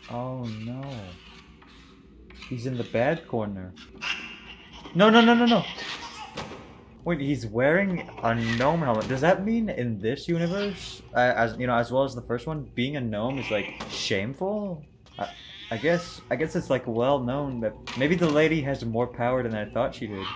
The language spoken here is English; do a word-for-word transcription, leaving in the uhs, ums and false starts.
Oh no. He's in the bad corner. No, no, no, no, no. Wait, he's wearing a gnome helmet. Does that mean in this universe, uh, as you know, as well as the first one, being a gnome is like shameful? I, I guess, I guess it's like well known that maybe the lady has more power than I thought she did.